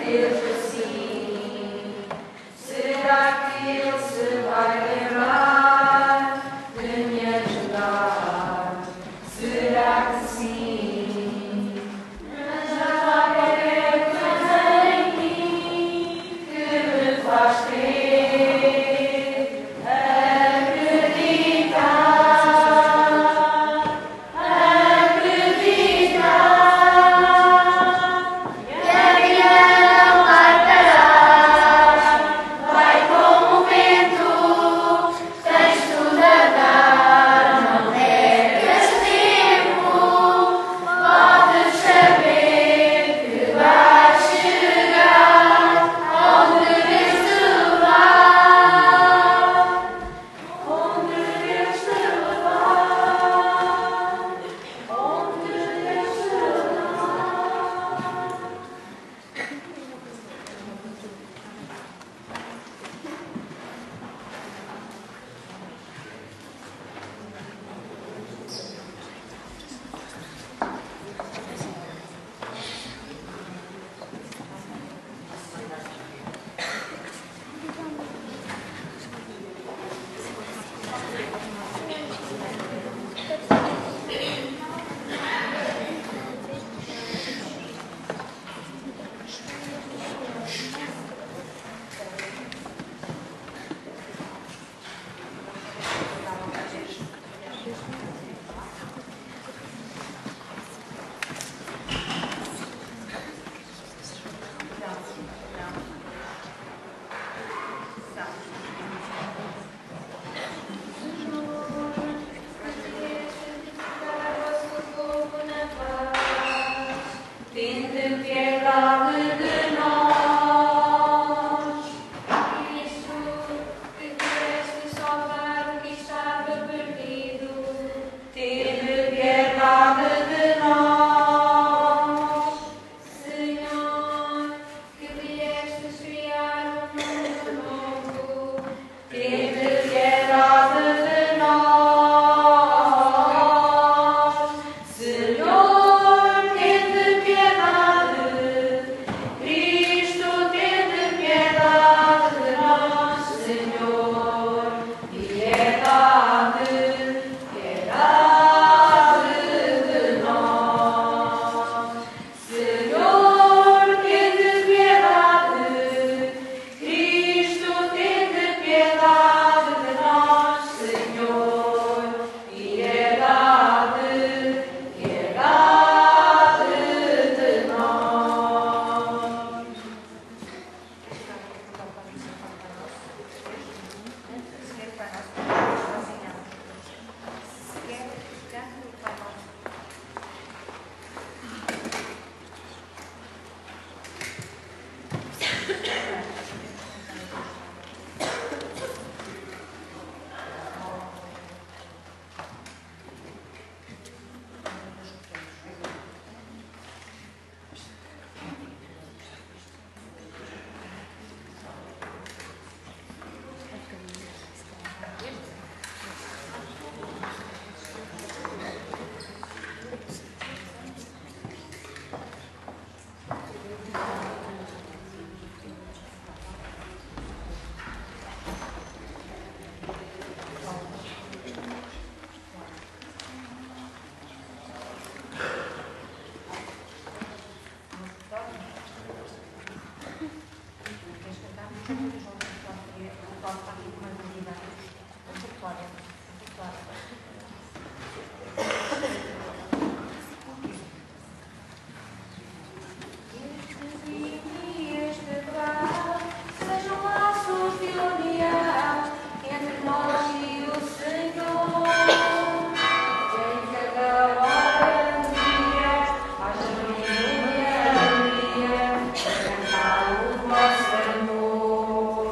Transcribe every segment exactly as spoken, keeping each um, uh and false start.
Amor.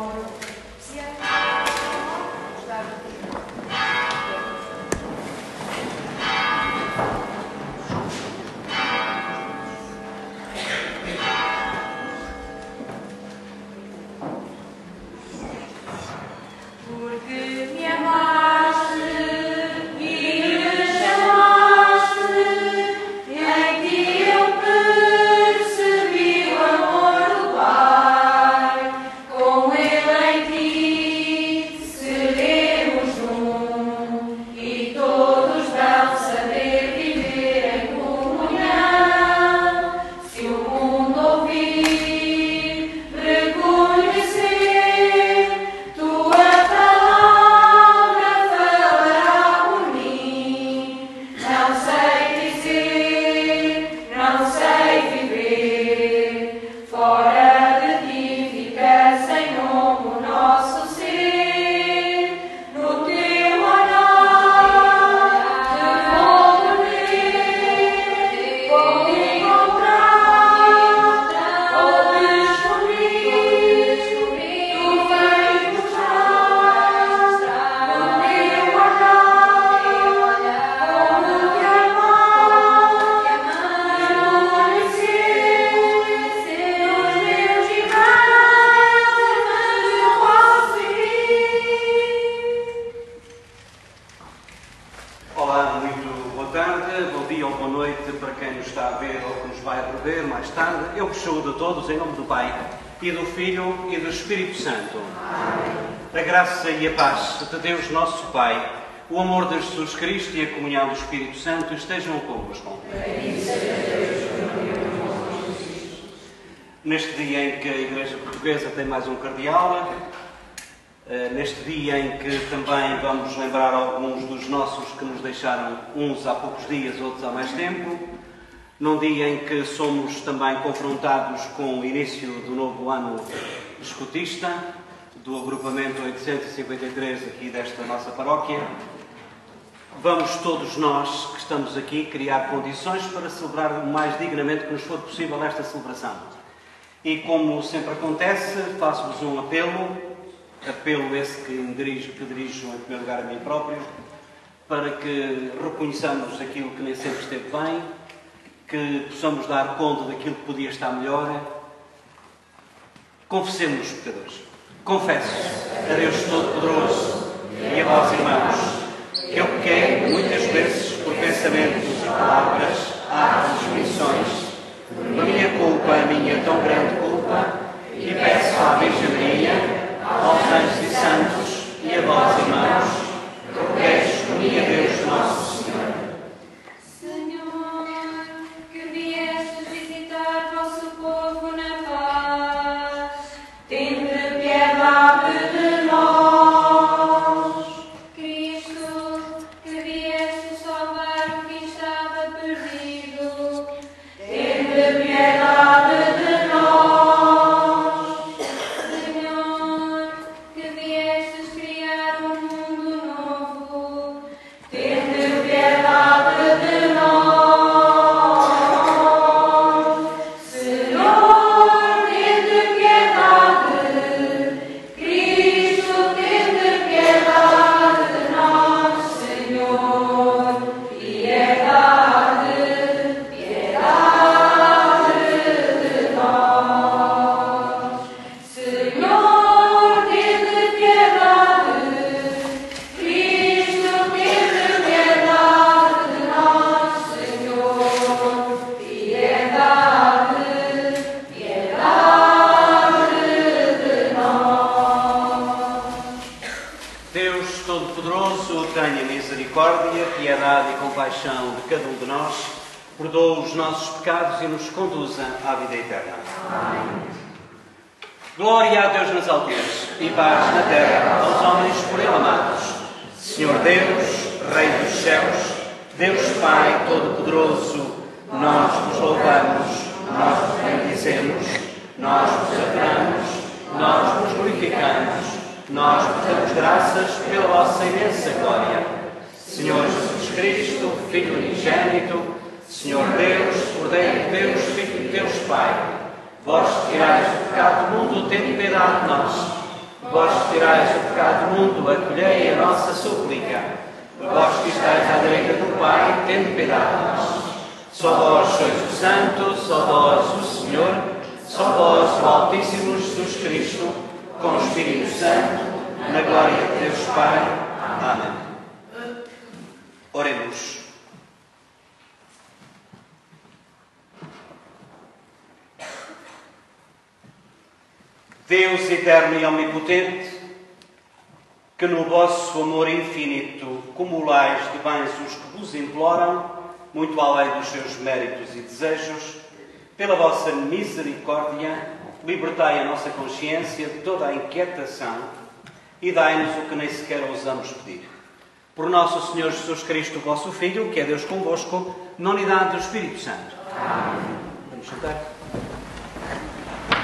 Fora de ti fica sem nome o nosso ser, no teu olhar te vou ver, vou encontrar, vou descobrir, tu vais mostrar, no meu olhar, como te amar, Olá, muito boa tarde, bom dia ou boa noite para quem nos está a ver ou que nos vai rever mais tarde. Eu vos saúdo a todos em nome do Pai, e do Filho e do Espírito Santo. Amém. A graça e a paz de Deus nosso Pai, o amor de Jesus Cristo e a comunhão do Espírito Santo estejam convosco. Neste dia em que a Igreja Portuguesa tem mais um cardeal, neste dia em que também vamos lembrar alguns dos nossos que nos deixaram, uns há poucos dias, outros há mais tempo, num dia em que somos também confrontados com o início do novo ano escotista, do agrupamento oitocentos e cinquenta e três aqui desta nossa paróquia, vamos todos nós que estamos aqui criar condições para celebrar o mais dignamente que nos for possível esta celebração. E como sempre acontece, faço-vos um apelo, apelo esse que me dirijo, que dirijo em primeiro lugar a mim próprio, para que reconheçamos aquilo que nem sempre esteve bem, que possamos dar conta daquilo que podia estar melhor. Confessemos os pecadores. Confesso a Deus Todo-Poderoso e a vós, irmãos, que eu pequei muitas vezes por pensamentos e palavras, atos e omissões. A minha culpa, a minha tão grande culpa, e peço à Virgem Maria, aos anjos e santos e a vós, irmãos, rogueis por mim a Deus nosso Senhor. Senhor, que viestes visitar vosso povo na paz, tende piedade de nós. Cristo, que viestes salvar o que estava perdido, tende piedade de nós. Senhor, que viestes criar um mundo novo, tende piedade de nós. Senhor, tende piedade. Cristo, tende piedade de nós. Senhor, piedade, piedade de nós. Senhor, tende piedade. Cristo, tende piedade de nós. Senhor, piedade, piedade de nós. Deus Todo-Poderoso, tenha misericórdia, piedade e compaixão de cada um de nós, perdoa os nossos pecados e nos conduza à vida eterna. Amém. Glória a Deus nas alturas e paz na terra aos homens por Ele amados. Senhor Deus, Rei dos céus, Deus Pai Todo-Poderoso, nós vos louvamos, nós vos bendizemos, nós vos adoramos, nós vos glorificamos, nós vos damos graças pela vossa imensa glória. Senhor Jesus Cristo, Filho unigênito, Senhor Deus, Cordeiro de Deus, Filho de Deus Pai, vós tirais o pecado do mundo, tende piedade de nós. Vós tirais o pecado do mundo, acolhei a nossa súplica. Vós que estáis à direita do Pai, tende piedade de nós. Só vós sois o Santo, só vós o Senhor, só vós o Altíssimo Jesus Cristo, com o Espírito Santo, na glória de Deus Pai. Amém. Oremos. Deus eterno e omnipotente, que no vosso amor infinito cumulais de bens os que vos imploram, muito além dos seus méritos e desejos, pela vossa misericórdia, libertai a nossa consciência de toda a inquietação e dai-nos o que nem sequer ousamos pedir. Por nosso Senhor Jesus Cristo, vosso Filho, que é Deus convosco, na unidade do Espírito Santo. Amém. Vamos sentar.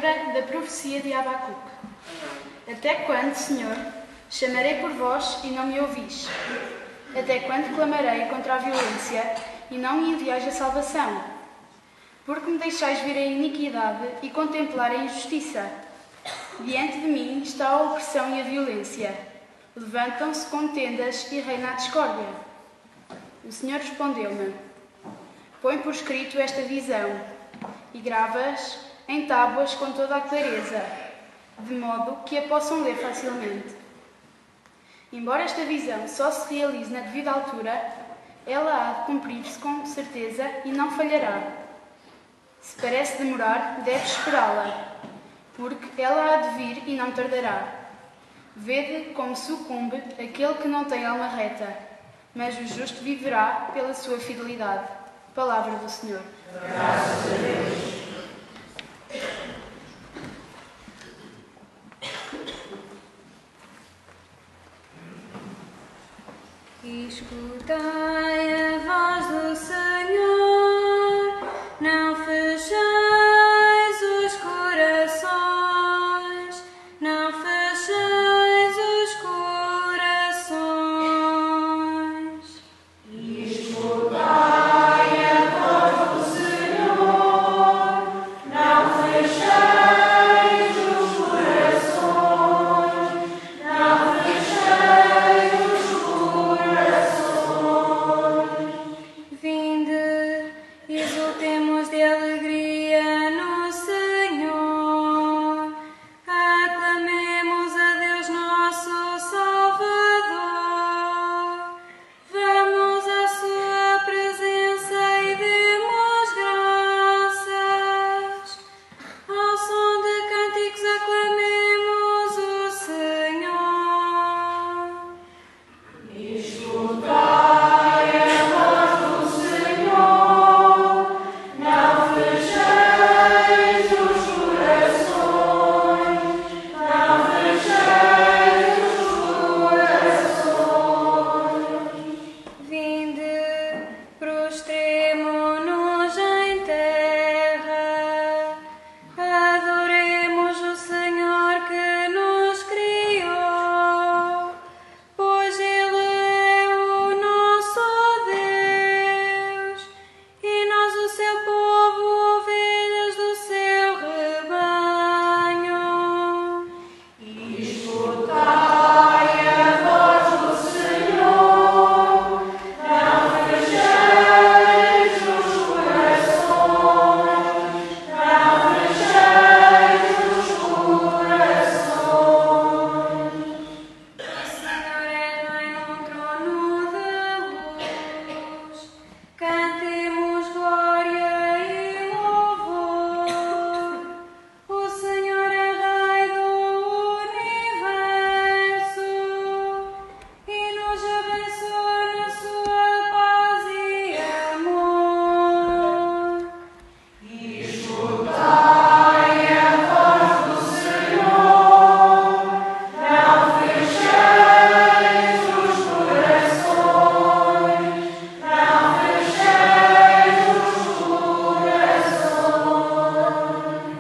leitura da profecia de Abacuque. Até quando, Senhor, chamarei por vós e não me ouvis? Até quando clamarei contra a violência e não me enviais a salvação? Porque me deixais ver a iniquidade e contemplar a injustiça. Diante de mim está a opressão e a violência. Levantam-se contendas e reina a discórdia. O Senhor respondeu-me: põe por escrito esta visão e grava-as em tábuas com toda a clareza, de modo que a possam ler facilmente. Embora esta visão só se realize na devida altura, ela há de cumprir-se com certeza e não falhará. Se parece demorar, deves esperá-la, porque ela há de vir e não tardará. Vede como sucumbe aquele que não tem alma reta, mas o justo viverá pela sua fidelidade. Palavra do Senhor. Graças a Deus. Escutai a voz do Senhor, não fechais os corações, não fechais os corações. Escutai a voz do Senhor, não fechais os corações, não fechais os corações. Vinde, exultemos de alegria no Senhor, aclamemos a Deus nosso Salvador, vamos à sua presença e demos graças, ao som de cânticos aclamemos o Senhor. Escutai a voz do Senhor, não fechais os corações, não fechais os corações. Vinde, prostremo-nos em terra, adoremos o Senhor que nos criou, pois Ele é o nosso Deus, e nós o seu povo, ovelhas do seu rebanho. Escutai a voz do Senhor, não fechais os corações, não fechais os corações. O Senhor é Rei num trono de luz, cantemos glória e louvor. O Senhor é Rei do universo e nos abençoa na sua paz e amor. Escutai a voz do Senhor, não fechais os corações, não fechais os corações.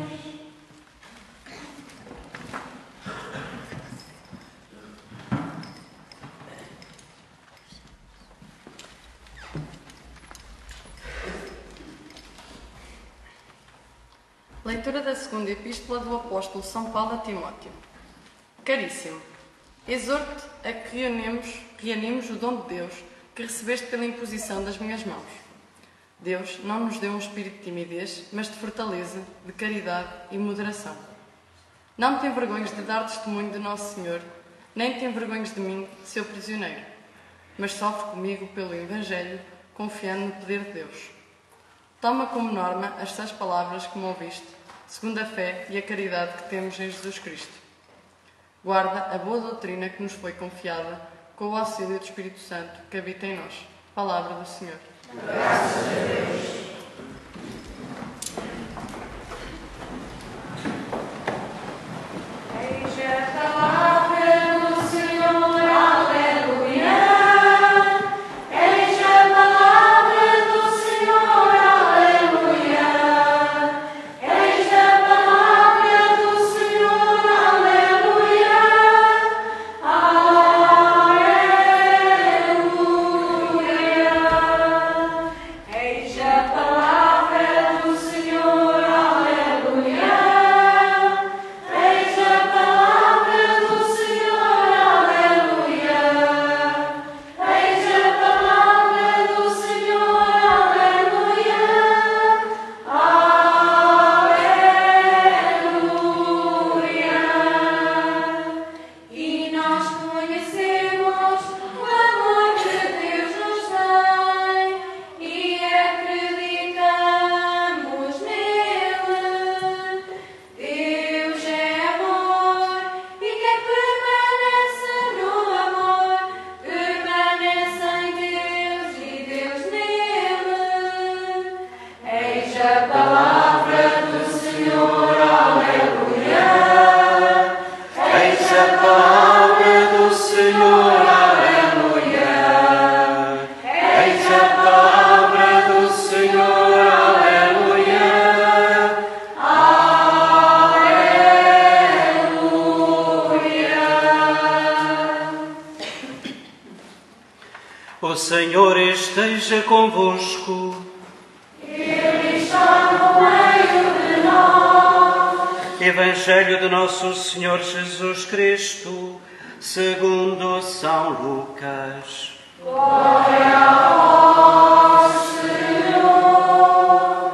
Leitura da segunda epístola do apóstolo São Paulo a Timóteo. Caríssimo, exorto a que reunimos, reunimos o dom de Deus que recebeste pela imposição das minhas mãos. Deus não nos deu um espírito de timidez, mas de fortaleza, de caridade e moderação. Não te envergonhes de dar testemunho de Nosso Senhor, nem te envergonhes de mim, seu prisioneiro, mas sofre comigo pelo Evangelho, confiando no poder de Deus. Toma como norma as seis palavras que me ouviste, segundo a fé e a caridade que temos em Jesus Cristo. Guarda a boa doutrina que nos foi confiada, com o auxílio do Espírito Santo que habita em nós. Palavra do Senhor. Graças a Deus. Eis a palavra do Senhor, aleluia. Eis a palavra do Senhor, aleluia. Eis a palavra O Senhor esteja convosco. Ele está no meio de nós. Evangelho de Nosso Senhor Jesus Cristo, segundo São Lucas. Glória a vós, Senhor.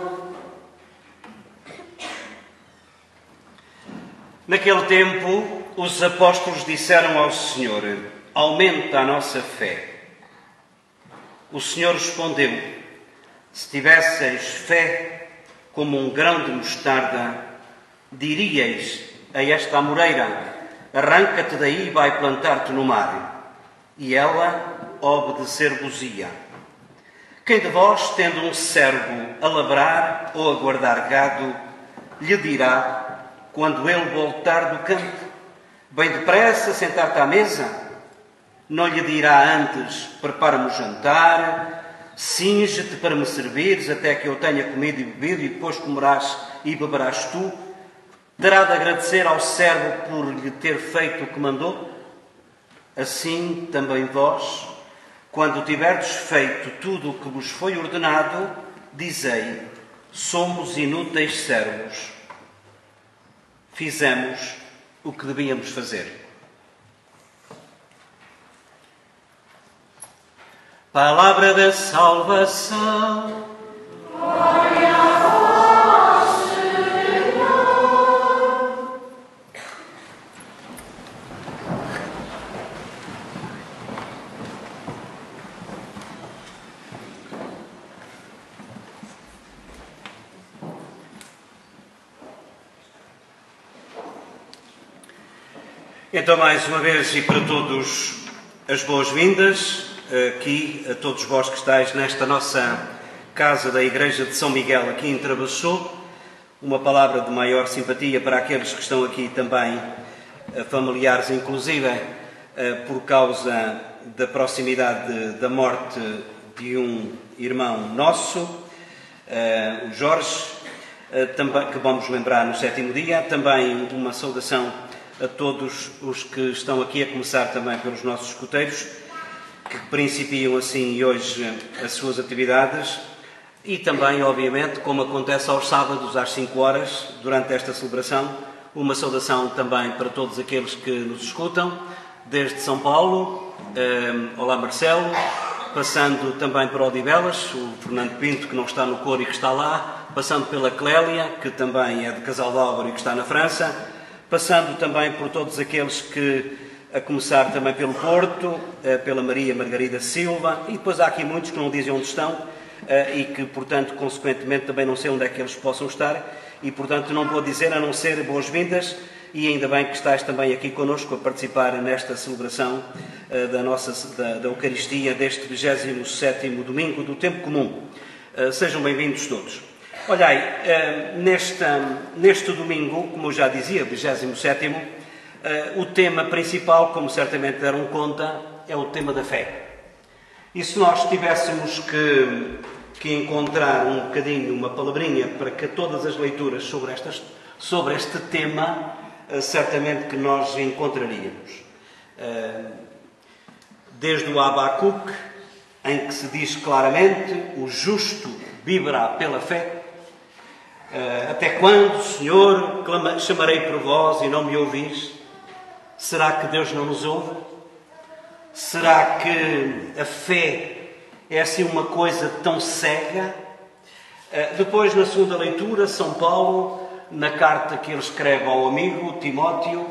Naquele tempo, os apóstolos disseram ao Senhor: aumenta a nossa fé. O Senhor respondeu: se tivesseis fé como um grão de mostarda, diríeis a esta amoreira: arranca-te daí e vai plantar-te no mar, e ela obedecer-vos-ia. Quem de vós, tendo um servo a labrar ou a guardar gado, lhe dirá, quando ele voltar do campo: bem depressa sentar-te à mesa? Não lhe dirá antes: prepara-me o jantar, cinge-te para me servires até que eu tenha comido e bebido, e depois comerás e beberás tu? Terá de agradecer ao servo por lhe ter feito o que mandou? Assim também vós, quando tiverdes feito tudo o que vos foi ordenado, dizei: somos inúteis servos. Fizemos o que devíamos fazer. Palavra da salvação. Glória a vós, Senhor. Então, mais uma vez e para todos, as boas-vindas aqui a todos vós que estáis nesta nossa casa da Igreja de São Miguel, aqui em Trabassou. Uma palavra de maior simpatia para aqueles que estão aqui também, familiares inclusive, por causa da proximidade da morte de um irmão nosso, o Jorge, também, que vamos lembrar no sétimo dia. Também uma saudação a todos os que estão aqui, a começar também pelos nossos escuteiros, que principiam assim hoje as suas atividades, e também, obviamente, como acontece aos sábados às cinco horas, durante esta celebração, uma saudação também para todos aqueles que nos escutam, desde São Paulo, um, olá Marcelo, passando também para Odivelas, o Fernando Pinto, que não está no coro e que está lá, passando pela Clélia, que também é de Casal de Álvaro e que está na França, passando também por todos aqueles que, a começar também pelo Porto, pela Maria Margarida Silva, e depois há aqui muitos que não dizem onde estão e que, portanto, consequentemente também não sei onde é que eles possam estar, e, portanto, não vou dizer a não ser boas-vindas, e ainda bem que estás também aqui connosco a participar nesta celebração da nossa da, da Eucaristia deste vigésimo sétimo domingo do Tempo Comum. Sejam bem-vindos todos. Olhai, nesta, neste domingo, como eu já dizia, vigésimo sétimo, Uh, o tema principal, como certamente deram conta, é o tema da fé. E se nós tivéssemos que, que encontrar um bocadinho, uma palavrinha para que todas as leituras sobre, estas, sobre este tema, uh, certamente que nós encontraríamos. Uh, desde o Abacuque, em que se diz claramente: o justo viverá pela fé. Uh, até quando, Senhor, clama, chamarei por vós e não me ouvis? Será que Deus não nos ouve? Será que a fé é assim uma coisa tão cega? Depois, na segunda leitura, São Paulo, na carta que ele escreve ao amigo Timóteo,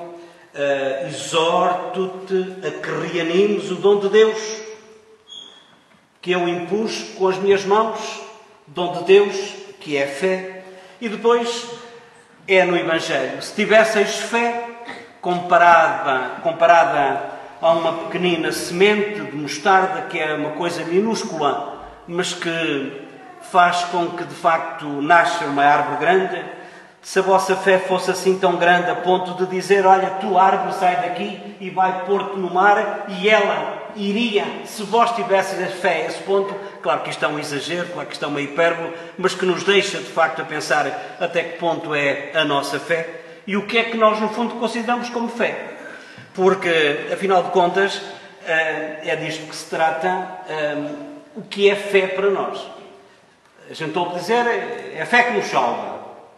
exorto-te a que reanimes o dom de Deus, que eu impus com as minhas mãos, dom de Deus, que é a fé. E depois é no Evangelho: se tivesseis fé, Comparada, comparada a uma pequenina semente de mostarda, que é uma coisa minúscula, mas que faz com que de facto nasça uma árvore grande. Se a vossa fé fosse assim tão grande a ponto de dizer: olha, tu árvore, sai daqui e vai pôr-te no mar, e ela iria, se vós tivesseis a fé a esse ponto. Claro que isto é um exagero, claro que isto é uma hipérbole, mas que nos deixa de facto a pensar até que ponto é a nossa fé. E o que é que nós, no fundo, consideramos como fé? Porque, afinal de contas, é disto que se trata, o que é fé para nós. A gente ouve dizer, é a fé que nos salva.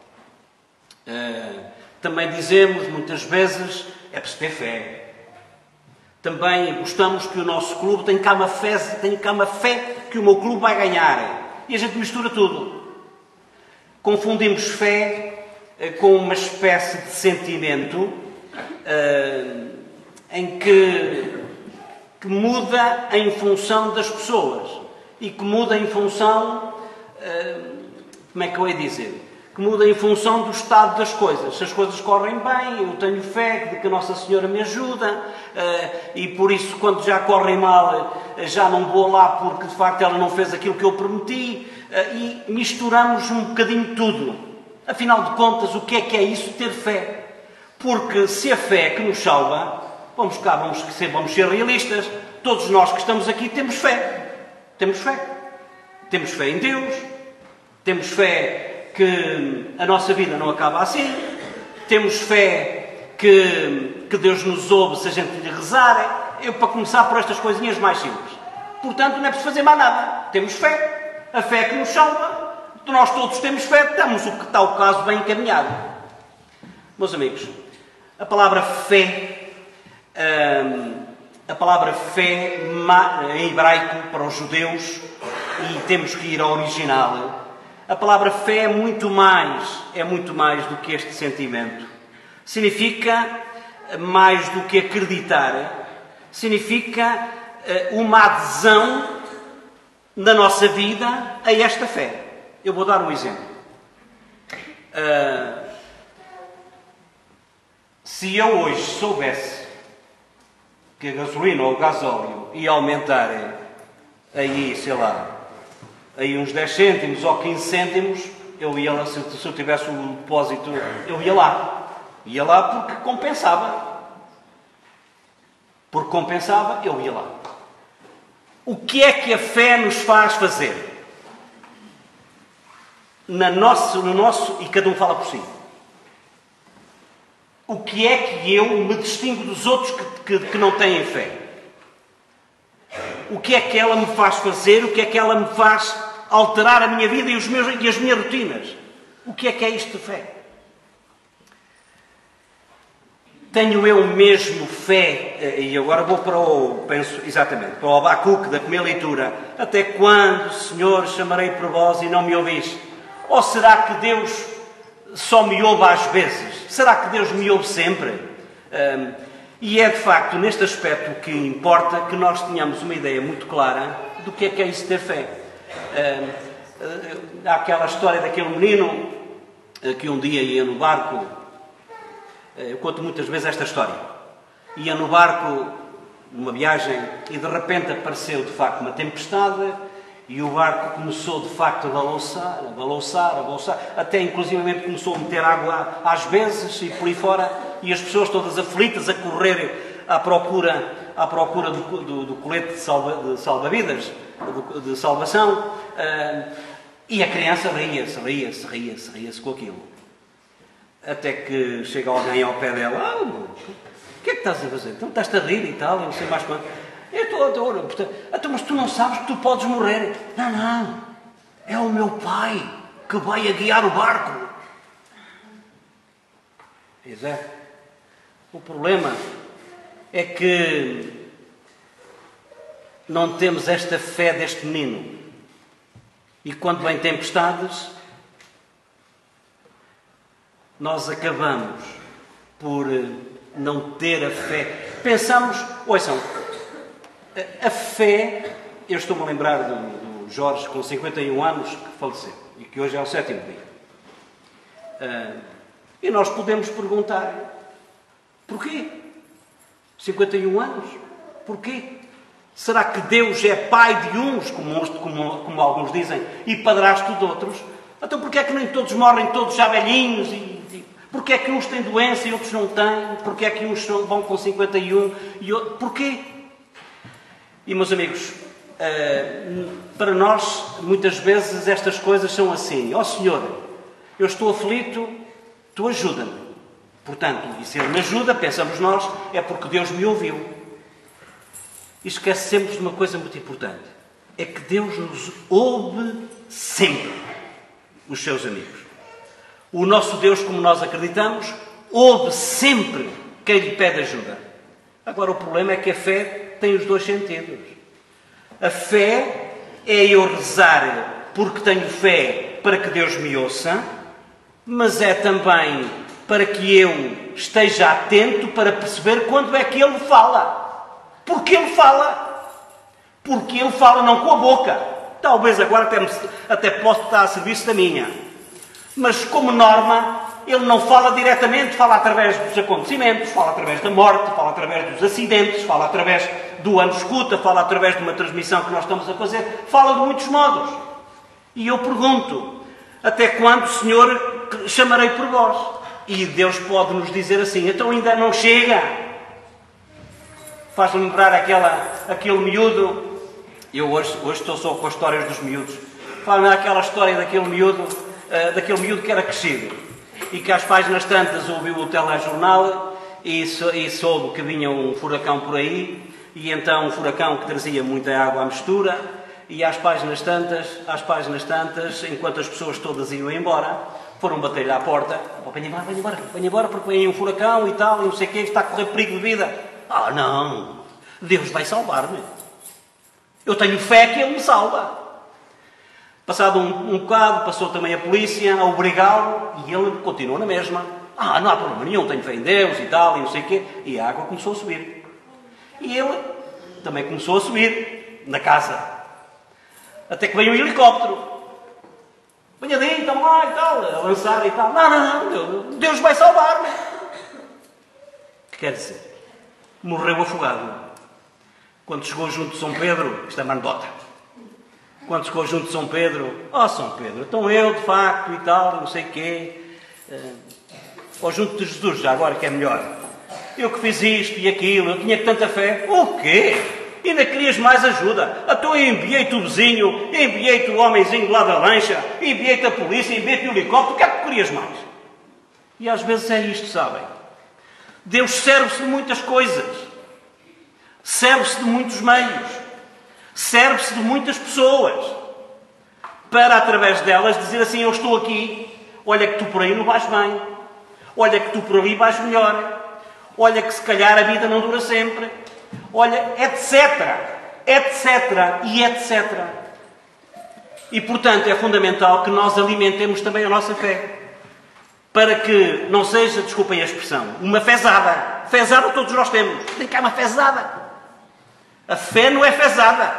Também dizemos, muitas vezes, é preciso ter fé. Também gostamos que o nosso clube tenha cá uma fé, tenha cá uma fé que o meu clube vai ganhar. E a gente mistura tudo. Confundimos fé com uma espécie de sentimento uh, em que, que muda em função das pessoas e que muda em função, uh, como é que eu ia dizer? Que muda em função do estado das coisas. Se as coisas correm bem, eu tenho fé de que a Nossa Senhora me ajuda uh, e por isso, quando já correm mal, uh, já não vou lá porque de facto ela não fez aquilo que eu prometi. Uh, e misturamos um bocadinho tudo. Afinal de contas, o que é que é isso, ter fé? Porque se a fé é que nos salva, vamos cá, vamos ser, vamos ser realistas, todos nós que estamos aqui temos fé. Temos fé. Temos fé em Deus, temos fé que a nossa vida não acaba assim, temos fé que, que Deus nos ouve se a gente lhe rezar. Eu, para começar por estas coisinhas mais simples. Portanto, não é preciso fazer mais nada. Temos fé. A fé é que nos salva. Nós todos temos fé. Estamos, o que está o caso, bem encaminhado. Meus amigos, a palavra fé, hum, a palavra fé em hebraico para os judeus, e temos que ir ao original. A palavra fé é muito mais, é muito mais do que este sentimento. Significa mais do que acreditar. Significa uh, uma adesão na nossa vida a esta fé. Eu vou dar um exemplo. Uh, se eu hoje soubesse que a gasolina ou o gasóleo ia aumentar aí, sei lá, aí uns dez cêntimos ou quinze cêntimos, eu ia lá, se eu tivesse um depósito, eu ia lá. Ia lá porque compensava. Porque compensava, eu ia lá. O que é que a fé nos faz fazer? Na nosso, no nosso, e cada um fala por si. O que é que eu me distingo dos outros que, que, que não têm fé? O que é que ela me faz fazer? O que é que ela me faz alterar a minha vida e, os meus, e as minhas rotinas? O que é que é isto de fé? Tenho eu mesmo fé, e agora vou para o, penso exatamente, para o Abacuque da primeira leitura. Até quando, Senhor, chamarei por vós e não me ouvis? Ou será que Deus só me ouve às vezes? Será que Deus me ouve sempre? Um, e é de facto neste aspecto que importa que nós tenhamos uma ideia muito clara do que é que é isso ter fé. Um, uh, há aquela história daquele menino uh, que um dia ia no barco. Eu conto muitas vezes esta história. Ia no barco, numa viagem, e de repente apareceu de facto uma tempestade e o barco começou de facto a balançar, a balançar, a balançar, até inclusivamente começou a meter água às vezes e por aí fora, e as pessoas todas aflitas a correr à procura, à procura do, do, do colete de, salva, de salva-vidas, de, de salvação, e a criança ria-se, ria-se, ria-se, ria-se com aquilo. Até que chega alguém ao pé dela, ah, o que é que estás a fazer? Então estás-te a rir e tal, eu não sei mais quanto. Eu estou, estou, portanto, então, mas tu não sabes que tu podes morrer. Não, não, é o meu pai que vai a guiar o barco. Pois é. O problema é que não temos esta fé deste menino. E quando vem tempestades, nós acabamos por não ter a fé. Pensamos, ouçam, a, a fé, eu estou-me a lembrar do, do Jorge, com cinquenta e um anos, que faleceu, e que hoje é o sétimo dia. Uh, e nós podemos perguntar, porquê? cinquenta e um anos? Porquê? Será que Deus é pai de uns, como, como, como alguns dizem, e padrasto de outros? Então porquê é que nem todos morrem todos já velhinhos? E, e, porquê é que uns têm doença e outros não têm? Porquê é que uns vão com cinquenta e um e outros... Porquê? E, meus amigos, uh, para nós, muitas vezes, estas coisas são assim. Ó oh, Senhor, eu estou aflito, tu ajuda-me. Portanto, e se Ele me ajuda, pensamos nós, é porque Deus me ouviu. e esquece sempre de uma coisa muito importante. É que Deus nos ouve sempre, os seus amigos. O nosso Deus, como nós acreditamos, ouve sempre quem lhe pede ajuda. Agora, o problema é que a fé tem os dois sentidos. A fé é eu rezar porque tenho fé para que Deus me ouça, mas é também para que eu esteja atento para perceber quando é que Ele fala. Porque Ele fala. Porque Ele fala não com a boca. Talvez agora até, me, até possa estar a serviço da minha. Mas, como norma, Ele não fala diretamente, fala através dos acontecimentos, fala através da morte, fala através dos acidentes, fala através do ano escuta, fala através de uma transmissão que nós estamos a fazer, fala de muitos modos. E eu pergunto, até quando, Senhor, chamarei por vós? E Deus pode nos dizer assim, então ainda não chega? Faz lembrar aquela, aquele miúdo, eu hoje, hoje estou só com as histórias dos miúdos, faz-me aquela história daquele miúdo, uh, daquele miúdo que era crescido, e que às páginas tantas ouviu o telejornal e, sou, e soube que vinha um furacão por aí, e então um furacão que trazia muita água à mistura, e às páginas tantas, às páginas tantas, enquanto as pessoas todas iam embora, foram bater-lhe à porta, oh, venha embora, venha embora, venha embora, porque vem um furacão e tal, e não sei o quê, está a correr perigo de vida. Ah, não, Deus vai salvar-me. Eu tenho fé que Ele me salva. Passado um, um bocado, passou também a polícia a obrigá-lo, e ele continuou na mesma. Ah, não há problema nenhum, tenho fé em Deus e tal, e não sei o quê. E a água começou a subir. E ele também começou a subir na casa. Até que veio um helicóptero. Venha daí, então lá e tal, a lançar e tal. Não, não, não, Deus vai salvar-me. O que quer dizer? Morreu afogado. Quando chegou junto de São Pedro, isto é uma anedota. Quando chegou junto de São Pedro, ó oh, São Pedro, então eu de facto e tal, não sei o quê, uh, ou junto de Jesus, já agora que é melhor, eu que fiz isto e aquilo, eu tinha tanta fé, o quê? Ainda querias mais ajuda? Então eu enviei-te o vizinho, enviei-te o homenzinho lá da lancha, enviei-te a polícia, enviei-te o helicóptero, o que é que querias mais? E às vezes é isto, sabem? Deus serve-se de muitas coisas, serve-se de muitos meios, serve-se de muitas pessoas, para através delas dizer assim, eu estou aqui, olha que tu por aí não vais bem, olha que tu por ali vais melhor, olha que se calhar a vida não dura sempre, olha, etc, etc e etcétera. E portanto é fundamental que nós alimentemos também a nossa fé, para que não seja, desculpem a expressão, uma fezada. Fezada todos nós temos, tem cá uma fezada. A fé não é fezada.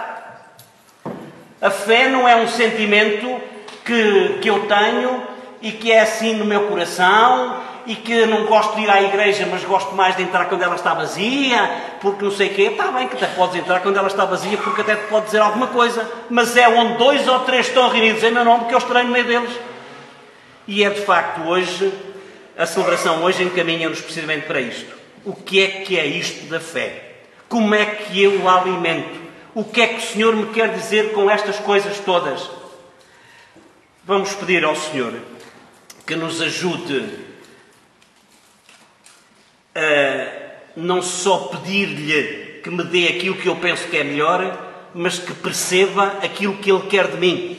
A fé não é um sentimento que, que eu tenho e que é assim no meu coração e que não gosto de ir à igreja, mas gosto mais de entrar quando ela está vazia, porque não sei o quê. Está bem que até podes entrar quando ela está vazia, porque até te pode dizer alguma coisa, mas é onde dois ou três estão reunidos em meu nome que eu estarei no meio deles. E é de facto hoje, a celebração hoje encaminha-nos precisamente para isto. O que é que é isto da fé? Como é que eu a alimento? O que é que o Senhor me quer dizer com estas coisas todas? Vamos pedir ao Senhor que nos ajude a não só pedir-lhe que me dê aquilo que eu penso que é melhor, mas que perceba aquilo que Ele quer de mim.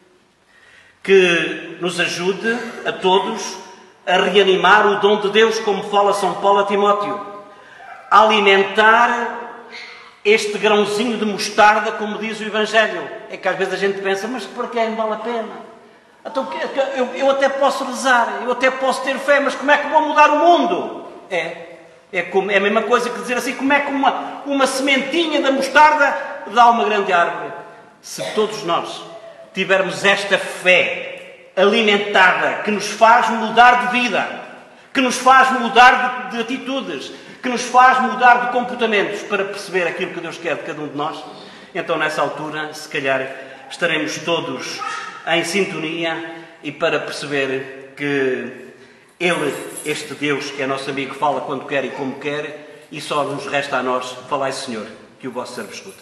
Que nos ajude a todos a reanimar o dom de Deus, como fala São Paulo a Timóteo. A alimentar este grãozinho de mostarda, como diz o Evangelho. É que às vezes a gente pensa, mas por que não vale a pena? Então, eu, eu até posso rezar, eu até posso ter fé, mas como é que vou mudar o mundo? É, é, como, é a mesma coisa que dizer assim, como é que uma, uma sementinha da mostarda dá uma grande árvore? Se todos nós tivermos esta fé alimentada, que nos faz mudar de vida, que nos faz mudar de, de atitudes, que nos faz mudar de comportamentos para perceber aquilo que Deus quer de cada um de nós, então nessa altura, se calhar, estaremos todos em sintonia e para perceber que Ele, este Deus que é nosso amigo, fala quando quer e como quer, e só nos resta a nós falar, Senhor, que o vosso servo escuta.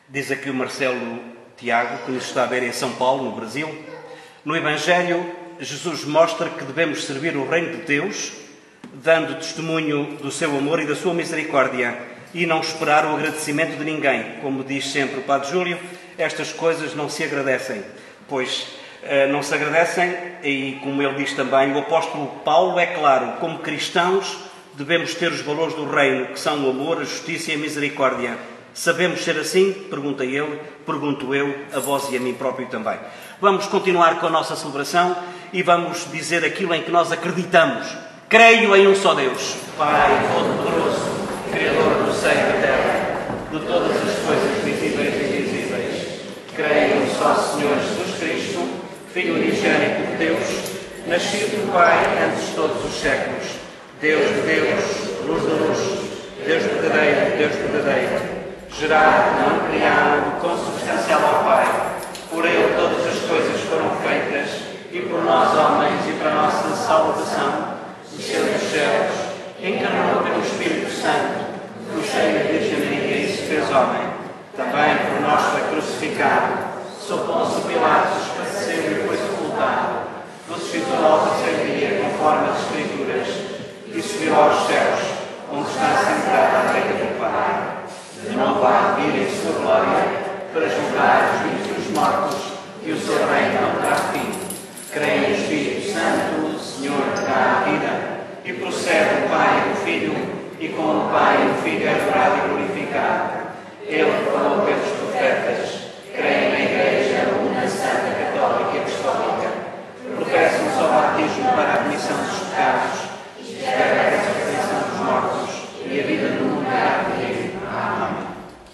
Diz aqui o Marcelo Tiago, que nos está a ver em São Paulo, no Brasil. No Evangelho, Jesus mostra que devemos servir o reino de Deus, dando testemunho do seu amor e da sua misericórdia, e não esperar o agradecimento de ninguém. Como diz sempre o Padre Júlio, estas coisas não se agradecem, pois uh, não se agradecem, e como ele diz também, o apóstolo Paulo é claro, como cristãos devemos ter os valores do reino, que são o amor, a justiça e a misericórdia. Sabemos ser assim? Pergunta ele, pergunto eu, a vós e a mim próprio também. Vamos continuar com a nossa celebração e vamos dizer aquilo em que nós acreditamos. Creio em um só Deus, Pai Todo-Poderoso, Criador do céu e da terra, de todas as coisas visíveis e invisíveis. Creio em um só Senhor Jesus Cristo, Filho unigênito de Deus, nascido do Pai antes de todos os séculos. Deus de Deus, luz de luz, Deus verdadeiro, Deus verdadeiro. Gerado, não criado, consubstancial ao Pai. Por Ele todas as coisas foram feitas, e por nós homens e para a nossa salvação, desceu dos céus, encarnou pelo Espírito Santo, no seio da Virgem Maria e se fez homem. Também por nós foi crucificado, sob Pôncio Pilatos, padeceu e foi sepultado. Ressuscitou ao terceiro dia, conforme as Escrituras, e subiu aos céus, onde está sentado à direita do Pai. De novo há de vir em sua glória, para julgar os vivos e os mortos, e o seu reino não terá fim. Creio no Espírito Santo, Senhor que dá a vida, e procede do Pai e do Filho, e com o Pai e o Filho é adorado e glorificado. Ele falou pelos profetas. Creio na Igreja, una santa, católica e apostólica. Professo um só batismo para a remissão dos pecados, e espero a ressurreição dos mortos e a vida do mundo há de vir. Amém.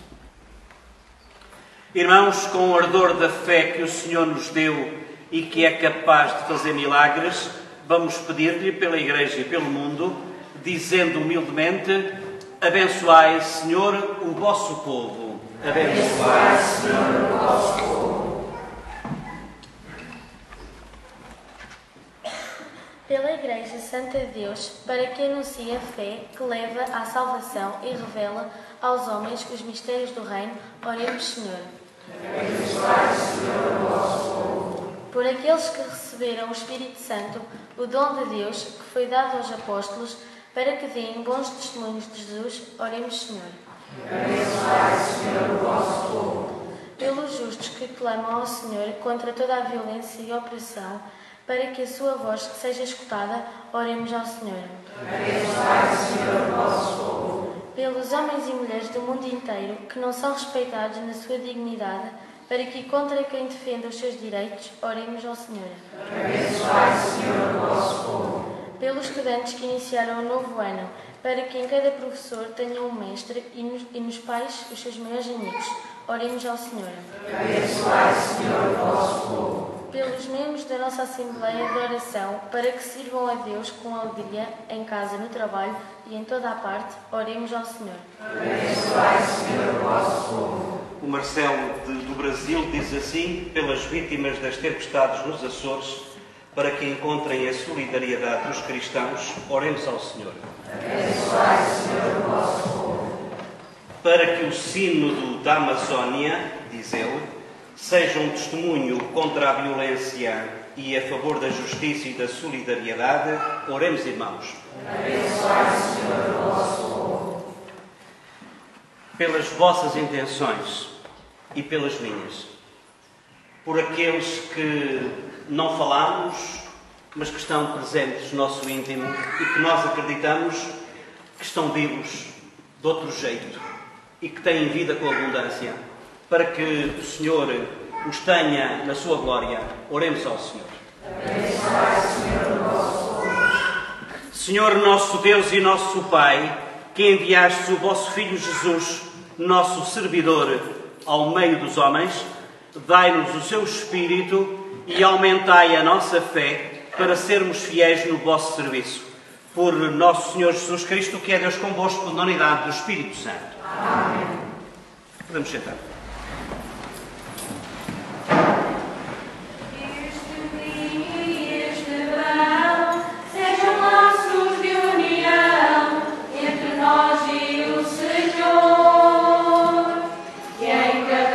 Irmãos, com o ardor da fé que o Senhor nos deu e que é capaz de fazer milagres, vamos pedir-lhe pela Igreja e pelo mundo, dizendo humildemente: abençoai, Senhor, o vosso povo. Abençoai, Senhor, o vosso povo. Pela Igreja Santa de Deus, para que anuncie a fé que leva à salvação e revela aos homens os mistérios do reino, oremos, Senhor. Abençoai, Senhor, o vosso povo. Por aqueles que receberam o Espírito Santo, o dom de Deus, que foi dado aos apóstolos, para que deem bons testemunhos de Jesus, oremos, Senhor. Abençoai, Senhor, o vosso povo. Pelos justos que clamam ao Senhor contra toda a violência e opressão, para que a sua voz seja escutada, oremos ao Senhor. Abençoai, Senhor, o vosso povo. Pelos homens e mulheres do mundo inteiro que não são respeitados na sua dignidade, para que contra quem defenda os seus direitos, oremos ao Senhor. Abençoai, Senhor, o vosso povo. Pelos estudantes que iniciaram o novo ano, para que em cada professor tenha um mestre e nos, e nos pais os seus maiores amigos, oremos ao Senhor. Abençoai, Senhor, o vosso povo. Pelos membros da nossa Assembleia de Oração, para que sirvam a Deus com alegria, em casa, no trabalho e em toda a parte, oremos ao Senhor. Abençoai, Senhor, o vosso povo. O Marcelo de, do Brasil diz assim: pelas vítimas das tempestades nos Açores, para que encontrem a solidariedade dos cristãos, oremos ao Senhor. Abençoai, Senhor, o vosso povo. Para que o sínodo da Amazónia, diz ele, seja um testemunho contra a violência e a favor da justiça e da solidariedade, oremos, irmãos. Abençoai, Senhor, o vosso povo. Pelas vossas intenções e pelas minhas, por aqueles que não falamos, mas que estão presentes no nosso íntimo e que nós acreditamos que estão vivos de outro jeito e que têm vida com abundância, para que o Senhor os tenha na sua glória, oremos ao Senhor. Abençoai, Senhor, o vosso povo. Senhor nosso Deus e nosso Pai, que enviaste o vosso Filho Jesus, nosso servidor, ao meio dos homens, dai-nos o seu Espírito e aumentai a nossa fé para sermos fiéis no vosso serviço. Por nosso Senhor Jesus Cristo, que é Deus convosco, na unidade do Espírito Santo. Amém. Podemos sentar. Este vinho e este pão sejam laços de união entre nós e o Senhor, que em cada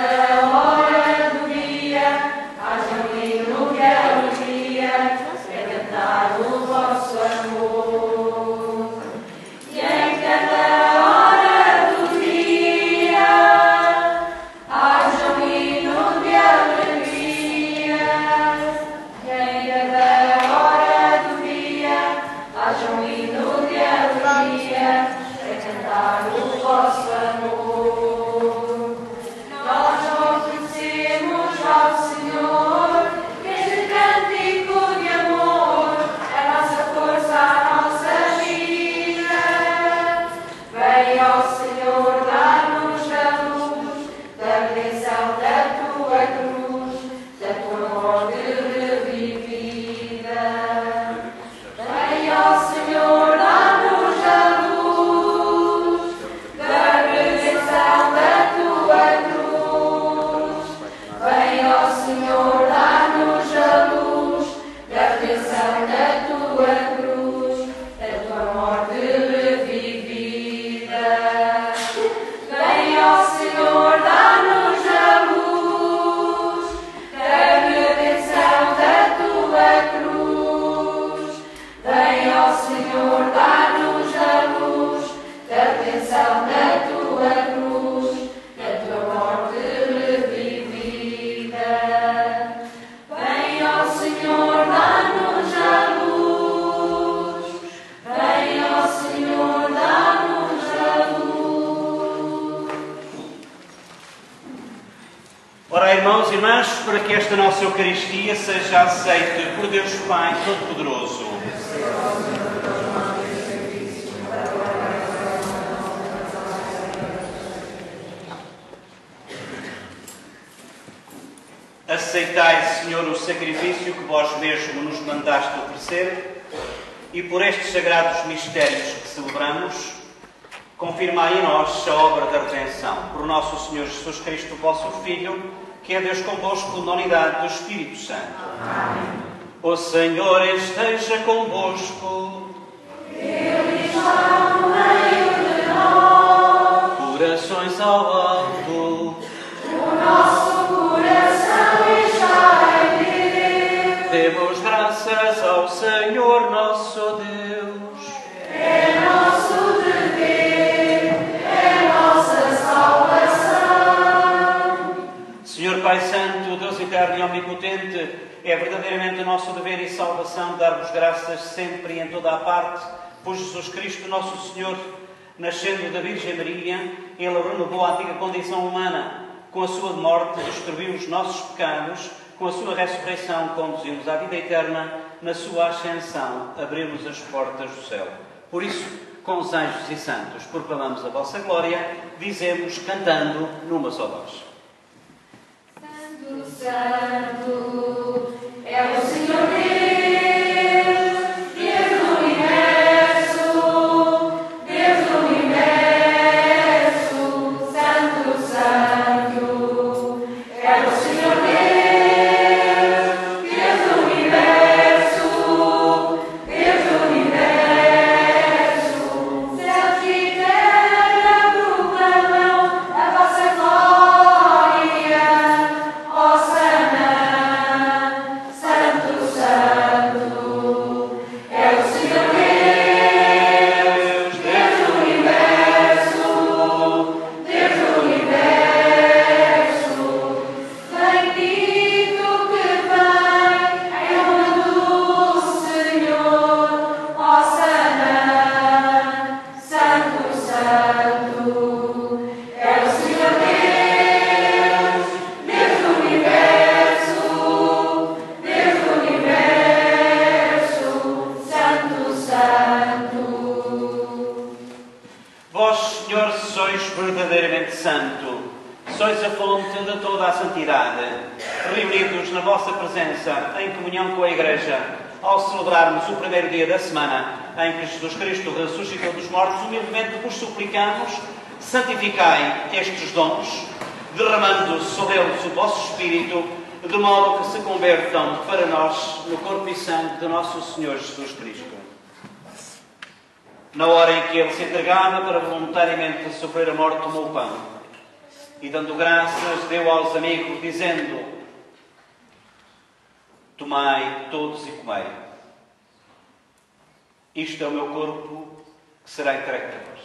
Senhor, dá-nos a luz da atenção da tua cruz, da tua morte revivida. Vem, ó Senhor, dá-nos a luz. Vem, ó Senhor, dá-nos a luz. Ora, irmãos e irmãs, para que esta nossa Eucaristia seja aceita por Deus Pai Todo-Poderoso. Aceitai, Senhor, o sacrifício que vós mesmo nos mandaste oferecer e por estes sagrados mistérios que celebramos, confirmai em nós a obra da redenção. Por nosso Senhor Jesus Cristo, vosso Filho, que é Deus convosco na unidade do Espírito Santo. Amém. O Senhor esteja convosco. Ele está no meio de nós. Corações ao alto. O nosso coração está em Deus. Demos graças ao Senhor nosso Deus. É nosso dever, é nossa salvação. Senhor Pai Santo, Deus eterno e omnipotente, é verdadeiramente o nosso dever e salvação dar-vos graças sempre e em toda a parte, por Jesus Cristo, nosso Senhor, nascendo da Virgem Maria, Ele renovou a antiga condição humana. Com a sua morte, destruiu os nossos pecados. Com a sua ressurreição, conduziu-nos à vida eterna. Na sua ascensão, abriu-nos as portas do céu. Por isso, com os anjos e santos, proclamamos a vossa glória, dizemos, cantando numa só voz. Santo, Santo, é o Senhor Deus, Deus do universo, Deus do universo. Santo, Santo, é o Senhor Deus, Deus do universo, Deus do universo. Céus e terra proclamam a vossa glória. Hosana, Santo, Santo, é o Senhor Deus, Deus do universo, Deus do universo. Bendito que vem em nome do Senhor. Hosana, Santo, Santo, é o Senhor Deus, Deus do universo, Deus do universo. Santo, Santo. Vós, Senhor, sois verdadeiramente santo, sois a fonte de toda a santidade. Reunidos na vossa presença, em comunhão com a Igreja, ao celebrarmos o primeiro dia da semana em que Jesus Cristo ressuscitou dos mortos, humildemente vos suplicamos, santificai estes dons, derramando sobre eles o vosso Espírito, de modo que se convertam para nós no corpo e sangue de nosso Senhor Jesus Cristo. Na hora em que ele se entregava para voluntariamente sofrer a morte, tomou o pão e, dando graças, deu aos amigos, dizendo: tomai todos e comei. Isto é o meu corpo que será entregue a vós.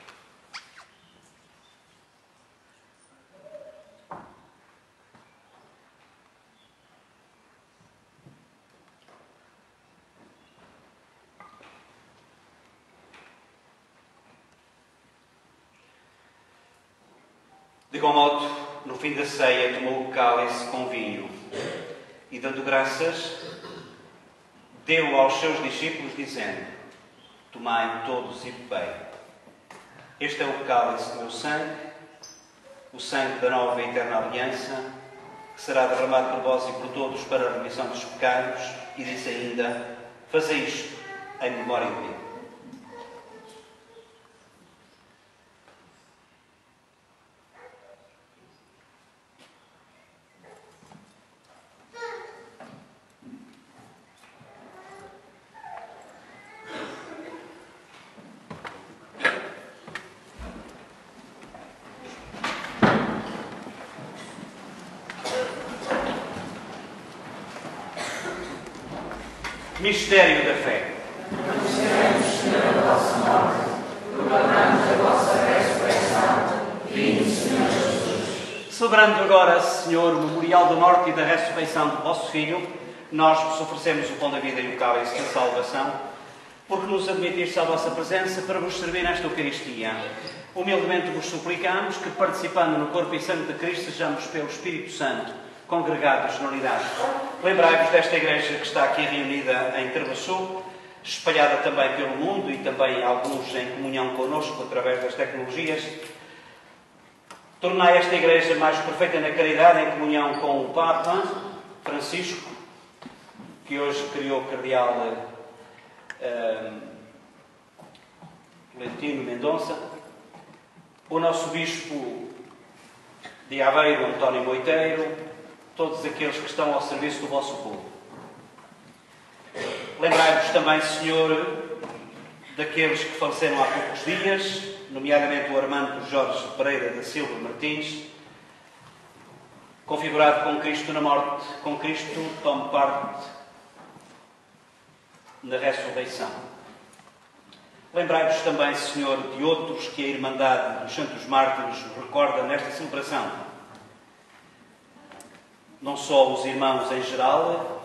De igual modo, no fim da ceia, tomou o cálice com vinho e, dando graças, deu aos seus discípulos, dizendo: tomai todos e bebei. Este é o cálice do meu sangue, o sangue da nova e eterna aliança, que será derramado por vós e por todos para a remissão dos pecados. E diz ainda: fazei isto em memória de mim. Mistério da fé. Celebrando agora, Senhor, o memorial da morte e da ressurreição do vosso Filho, nós vos oferecemos o pão da vida e o cálice da salvação, porque nos admitiste à vossa presença para vos servir nesta Eucaristia. Humildemente vos suplicamos que, participando no corpo e sangue de Cristo, sejamos pelo Espírito Santo congregados na unidade. Lembrai-vos desta igreja que está aqui reunida em Terbaçu, espalhada também pelo mundo e também alguns em comunhão connosco através das tecnologias. Tornai esta igreja mais perfeita na caridade, em comunhão com o Papa Francisco, que hoje criou o cardeal uh, Lentino Mendonça, o nosso bispo de Aveiro, António Moiteiro, todos aqueles que estão ao serviço do vosso povo. Lembrai-vos também, Senhor, daqueles que faleceram há poucos dias, nomeadamente o Armando Jorge Pereira da Silva Martins, configurado com Cristo na morte, com Cristo tome parte na ressurreição. Lembrai-vos também, Senhor, de outros que a Irmandade dos Santos Mártires recorda nesta celebração. Não só os irmãos em geral,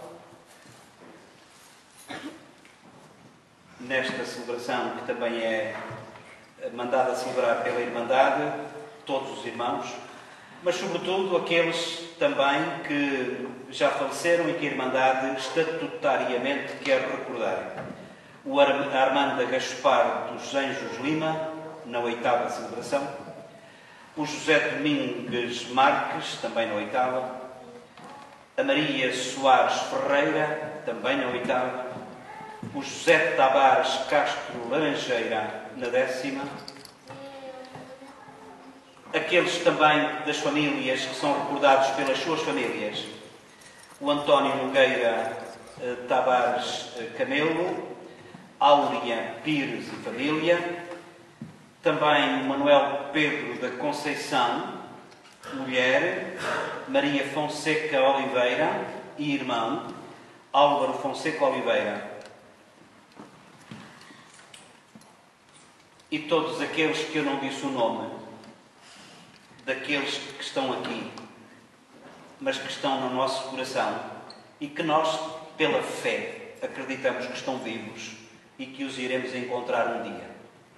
nesta celebração que também é mandada a celebrar pela Irmandade, todos os irmãos, mas sobretudo aqueles também que já faleceram e que a Irmandade estatutariamente quer recordar. O Armando Gaspar dos Anjos Lima, na oitava celebração, o José Domingues Marques, também na oitava, a Maria Soares Ferreira, também na oitava, o José Tavares Castro Laranjeira, na décima, aqueles também das famílias que são recordados pelas suas famílias, o António Nogueira eh, Tavares eh, Camelo, Áurea Pires e família, também o Manuel Pedro da Conceição, mulher, Maria Fonseca Oliveira e irmão, Álvaro Fonseca Oliveira. E todos aqueles que eu não disse o nome, daqueles que estão aqui, mas que estão no nosso coração e que nós, pela fé, acreditamos que estão vivos e que os iremos encontrar um dia.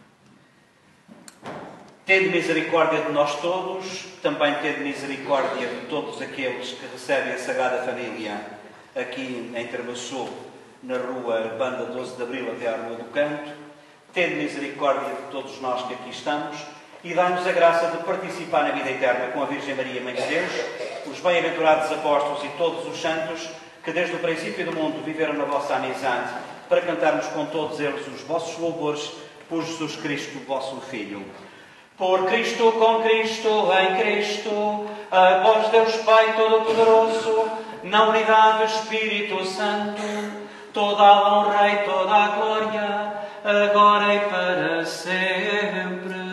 Tende misericórdia de nós todos, também tende misericórdia de todos aqueles que recebem a Sagrada Família aqui em Terbaçu, na rua Banda doze de Abril até à Rua do Canto. Tende misericórdia de todos nós que aqui estamos e dá-nos a graça de participar na vida eterna com a Virgem Maria, Mãe de Deus, os bem-aventurados apóstolos e todos os santos que desde o princípio do mundo viveram na vossa amizade, para cantarmos com todos eles os vossos louvores por Jesus Cristo, vosso Filho. Por Cristo, com Cristo, em Cristo, a vós Deus Pai Todo-Poderoso, na unidade do Espírito Santo, toda a honra e toda a glória, agora e para sempre.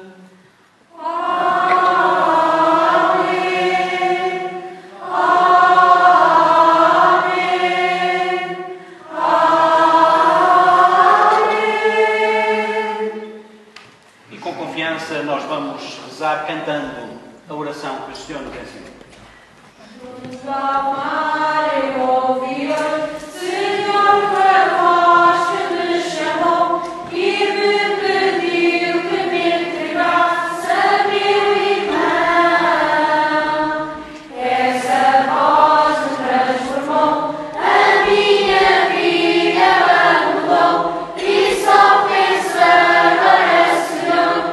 Nós vamos rezar cantando a oração que o Senhor nos ensinou. Nos amarem ouvir, Senhor, foi vós que me chamou e me pediu que me entregasse a meu irmão. Essa voz me transformou, a minha vida ela mudou e só penso agora, Senhor,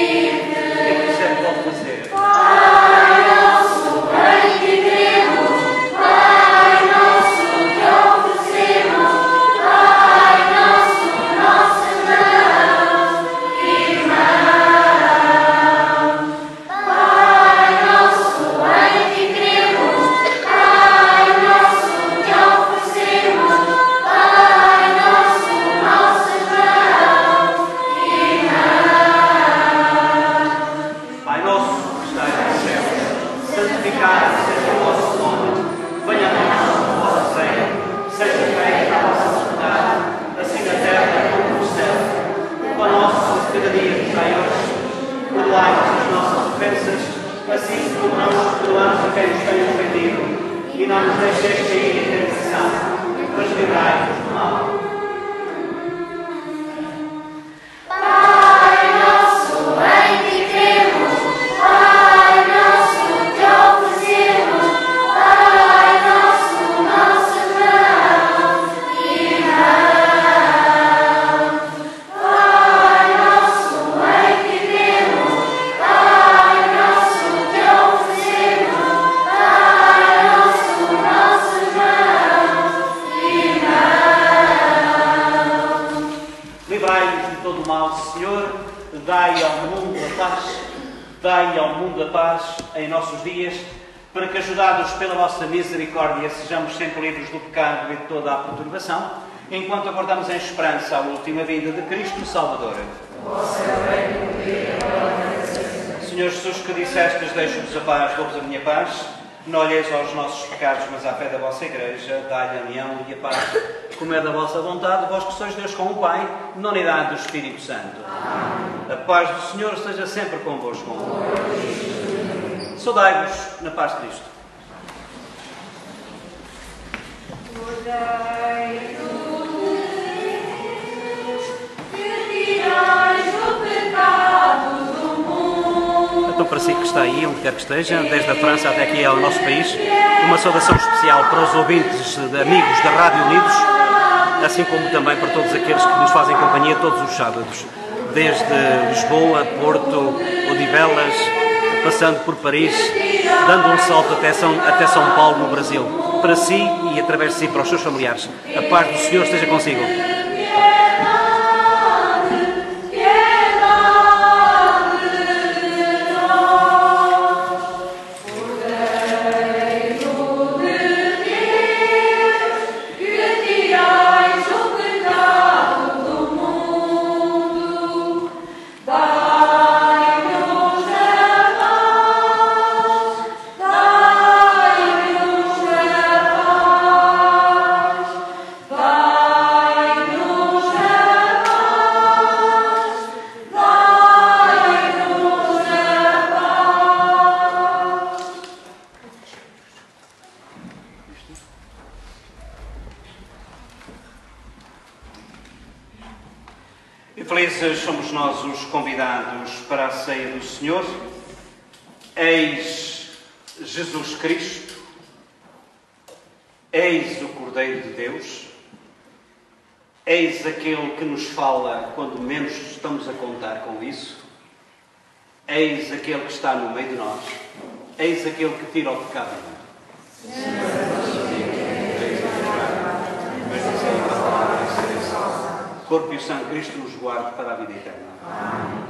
Fazer. Pai nosso, em que cremos, Nosso Senhor, dai ao mundo a paz, dai ao mundo a paz em nossos dias, para que, ajudados pela vossa misericórdia, sejamos sempre livres do pecado e de toda a perturbação, enquanto aguardamos em esperança a última vinda de Cristo Salvador. Senhor Jesus, que dissestes, deixo-vos a paz, dou-vos a minha paz, não olheis aos nossos pecados, mas à fé da vossa Igreja, dai-lhe a união e a paz, como é da vossa vontade, vós que sois Deus com o Pai, na unidade do Espírito Santo. Amém. A paz do Senhor esteja sempre convosco. Saudai-vos na paz de Cristo. Então, para si que está aí, onde quer que esteja, desde a França até aqui ao nosso país, uma saudação especial para os ouvintes, de amigos da Rádio Unidos, assim como também para todos aqueles que nos fazem companhia todos os sábados, desde Lisboa, Porto, Odivelas, passando por Paris, dando um salto até São, até São Paulo, no Brasil, para si e através de si para os seus familiares. A paz do Senhor esteja consigo. Felizes somos nós os convidados para a ceia do Senhor. Eis Jesus Cristo, eis o Cordeiro de Deus, eis aquele que nos fala quando menos estamos a contar com isso, eis aquele que está no meio de nós, eis aquele que tira o pecado do mundo. Corpo e sangue de Cristo nos guarde para a vida eterna. Amém.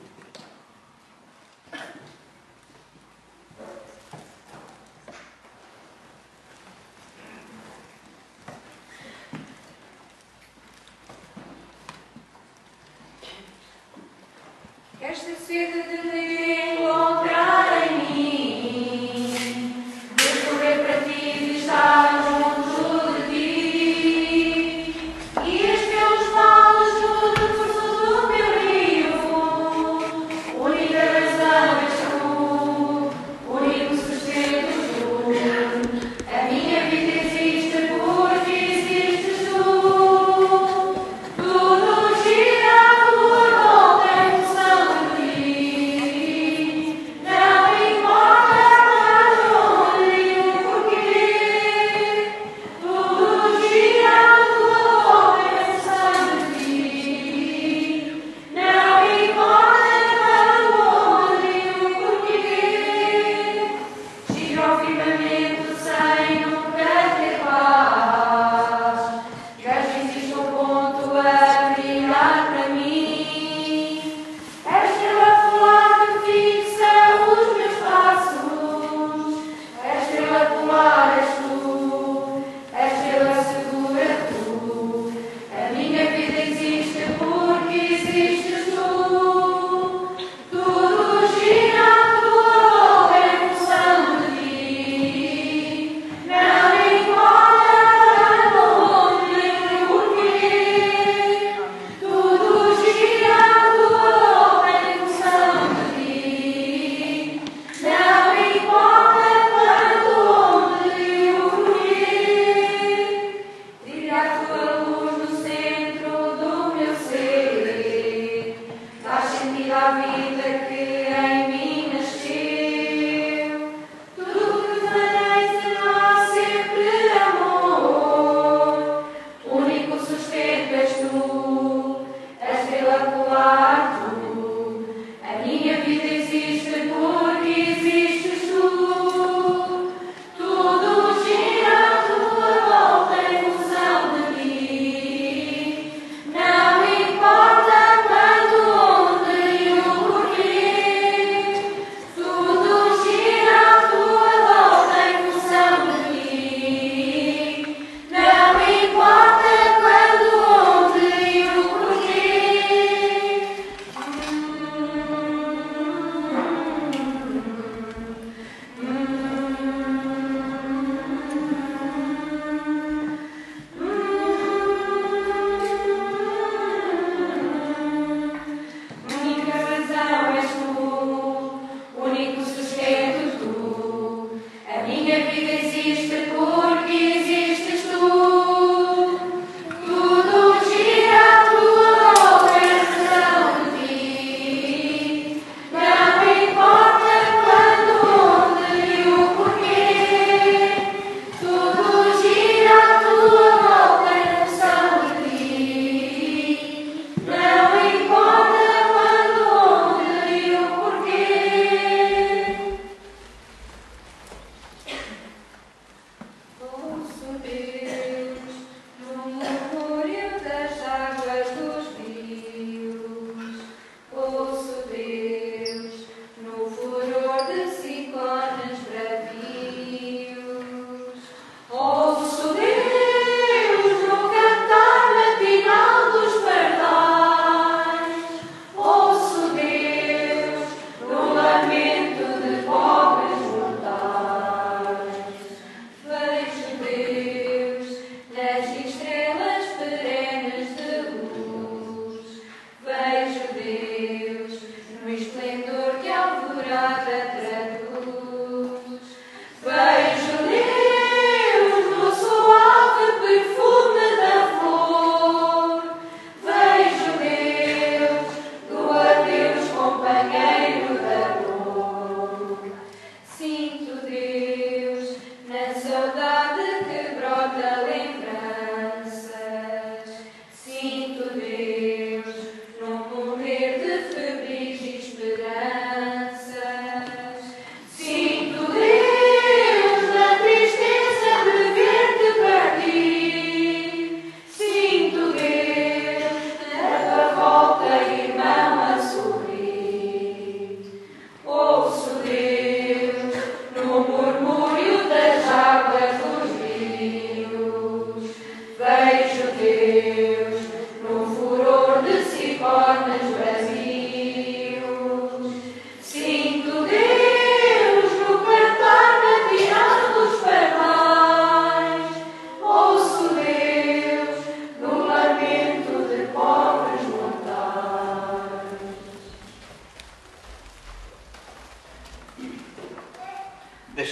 Esta sede de me encontrar em mim, de correr para ti e estar junto de ti, e as teus maus no decurso do meu rio, única razão és tu, único sustento tu, a minha vida existe porque existes tu, tudo gira por volta em função de ti.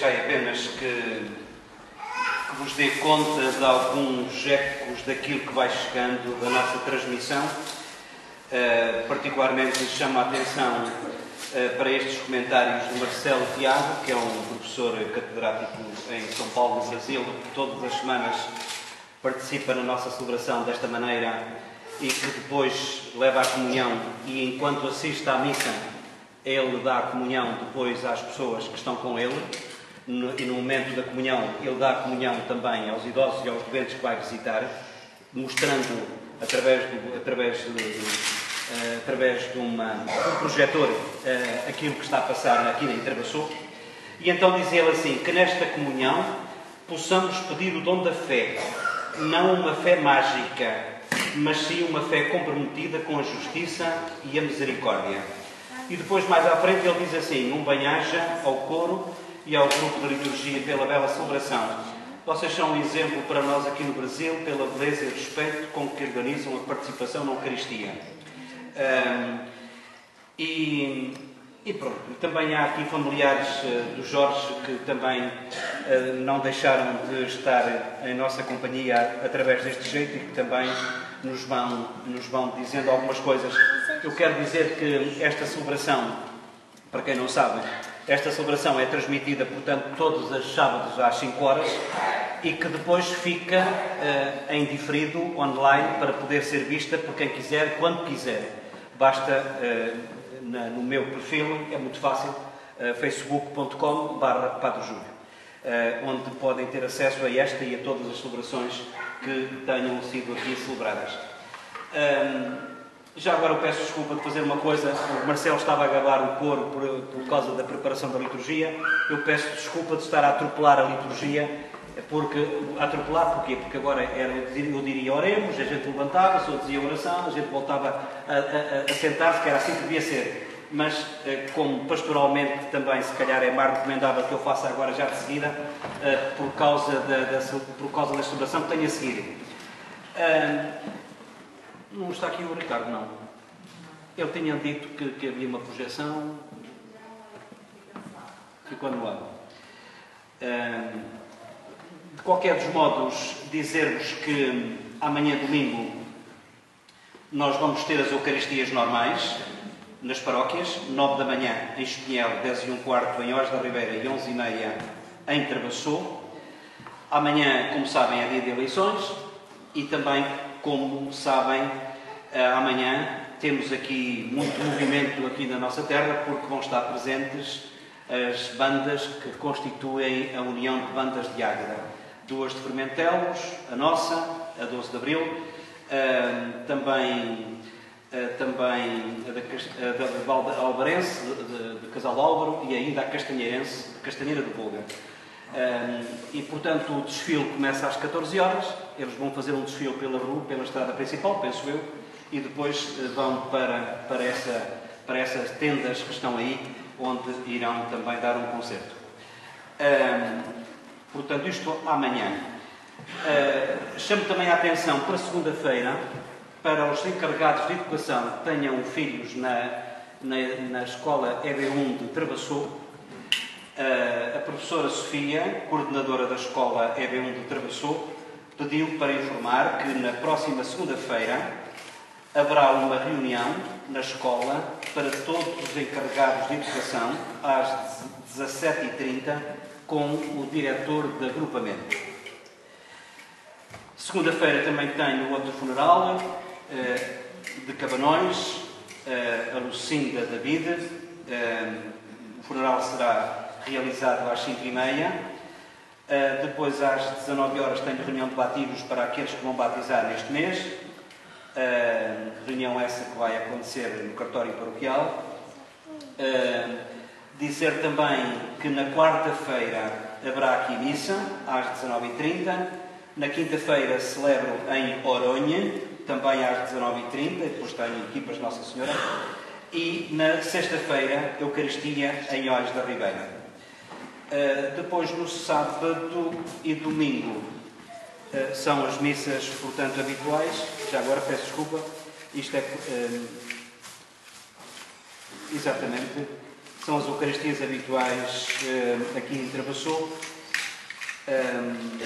deixai apenas que, que vos dê conta de alguns ecos daquilo que vai chegando da nossa transmissão. Uh, particularmente chamo a atenção uh, para estes comentários do Marcelo Tiago, que é um professor catedrático em São Paulo, no Brasil, que todas as semanas participa na nossa celebração desta maneira e que depois leva a comunhão e, enquanto assiste à missa, ele dá a comunhão depois às pessoas que estão com ele, no, e no momento da comunhão ele dá a comunhão também aos idosos e aos doentes que vai visitar, mostrando através, do, através, de, de, uh, através de, uma, de um projetor uh, aquilo que está a passar aqui na Interbaçô. E então diz ele assim, que nesta comunhão possamos pedir o dom da fé, não uma fé mágica, mas sim uma fé comprometida com a justiça e a misericórdia. E depois, mais à frente, ele diz assim, um bem-aja ao coro e ao grupo de liturgia pela bela celebração. Vocês são um exemplo para nós aqui no Brasil pela beleza e respeito com que organizam a participação na Eucaristia. Um, e, e pronto, também há aqui familiares uh, do Jorge que também uh, não deixaram de estar em nossa companhia através deste jeito e que também nos vão, nos vão dizendo algumas coisas. Eu quero dizer que esta celebração, para quem não sabe, esta celebração é transmitida, portanto, todos os sábados às cinco horas e que depois fica uh, em diferido, online, para poder ser vista por quem quiser, quando quiser. Basta, uh, na, no meu perfil, é muito fácil, uh, facebook ponto com barra Padre Júlio, uh, onde podem ter acesso a esta e a todas as celebrações que tenham sido aqui celebradas. Um, Já agora eu peço desculpa de fazer uma coisa. O Marcelo estava a gabar o coro por, por causa da preparação da liturgia. Eu peço desculpa de estar a atropelar a liturgia. Porque, a atropelar porquê? Porque agora era, eu diria oremos, a gente levantava-se, ou dizia oração, a gente voltava a, a, a sentar-se, que era assim que devia ser. Mas, como pastoralmente também, se calhar é mais recomendável que eu faça agora já de seguida, por causa da, da, por causa da celebração que tenho a seguir. Não está aqui o Ricardo, não. Ele tinha dito que, que havia uma projeção. Ficou no ar. Um, de qualquer dos modos, dizer-vos que amanhã, domingo, nós vamos ter as Eucaristias normais nas paróquias. nove da manhã em Espinhel, dez e um quarto em Oás da Ribeira e onze e meia em Interbaçô. Amanhã, como sabem, é dia de eleições e também, como sabem, amanhã temos aqui muito movimento aqui na nossa terra, porque vão estar presentes as bandas que constituem a União de Bandas de Águeda. Duas de Fermentelos, a nossa, a doze de abril, também, também a da, a da Alvarense, de, de, de Casal Álvaro, e ainda a Castanheirense, de Castanheira do Volga. Um, e, portanto, o desfile começa às catorze horas. Eles vão fazer um desfile pela rua, pela estrada principal, penso eu, e depois vão para, para, essa, para essas tendas que estão aí, onde irão também dar um concerto. Um, portanto, isto amanhã. Uh, chamo também a atenção para segunda-feira, para os encarregados de educação que tenham filhos na, na, na escola E B um de Travassou. Uh, a professora Sofia, coordenadora da escola E B um de Travassou, pediu para informar que na próxima segunda-feira haverá uma reunião na escola para todos os encarregados de educação às dezassete e trinta com o diretor de agrupamento. Segunda-feira também tenho outro funeral uh, de Cabanões, uh, a Lucinda David. Uh, o funeral será realizado às cinco e meia. Uh, depois, às dezanove horas, tenho reunião de batismos para aqueles que vão batizar neste mês. Uh, reunião essa que vai acontecer no cartório paroquial. Uh, dizer também que na quarta-feira haverá aqui missa, às dezanove e trinta. Na quinta-feira celebro em Oronha, também às dezanove e trinta. Depois tenho equipas Nossa Senhora. E na sexta-feira, Eucaristia em Oás da Ribeira. Uh, depois, no sábado e domingo, uh, são as missas, portanto, habituais. Já agora peço desculpa. Isto é... Uh, exatamente. São as Eucaristias habituais uh, aqui em Travassou. Um,